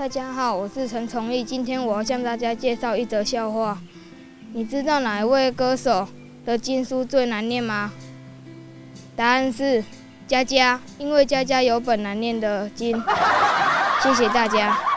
大家好，我是陈崇义，今天我要向大家介绍一则笑话。你知道哪一位歌手的经书最难念吗？答案是佳佳，因为佳佳有本难念的经。谢谢大家。